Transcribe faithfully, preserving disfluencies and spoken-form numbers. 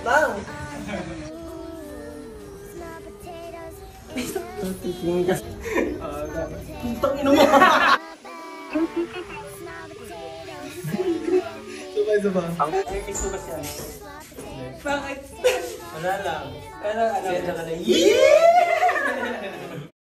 lang. Titingin ka. Putang ina mo. Sabay sabay. Ang isugas yan. Bakit? Wala lang. Kaya alam Kaya na ka na. Yeah!